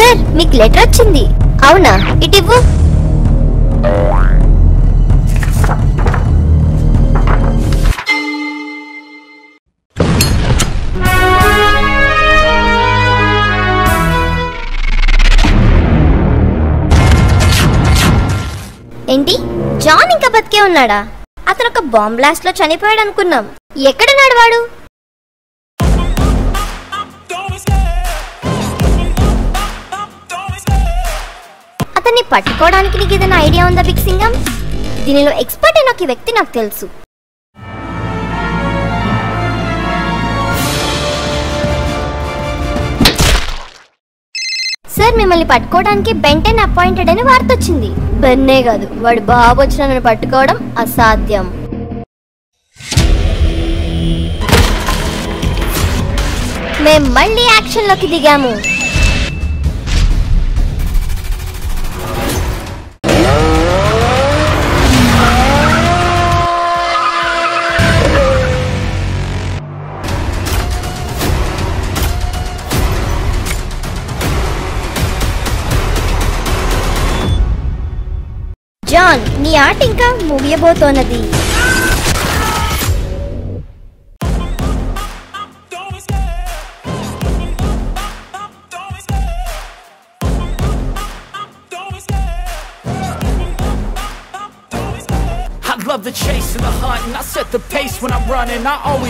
Sir మీకు letter వచ్చింది. అవునా, ఇటివ్వు. ఏంటి, జాన్ ఇంకా బతికే ఉన్నాడా? అతను ఒక బాంబ్ బ్లాస్ట్ లో చనిపోయాడు అనుకున్నాం. ఎక్కడున్నాడు వాడు? అతన్ని పట్టుకోవడానికి నీకు ఏదైనా ఐడియా ఉందా బిగ్ సింగం? దీనిలో ఎక్స్పర్ట్ అయిన ఒక వ్యక్తి నాకు తెలుసు. సార్, మిమ్మల్ని పట్టుకోవడానికి Ben10 అపాయింటెడ్ అని వార్త వచ్చింది. బెన్నే కాదు, వాడి బాబు వచ్చిన నన్ను పట్టుకోవడం అసాధ్యం. మేం మళ్ళీ యాక్షన్ లోకి దిగాము. జాన్, నీ ఆట ఇంకా ముగియబోతోన్నది. I love the chase and the hunt, and I set the pace when I'm running. I always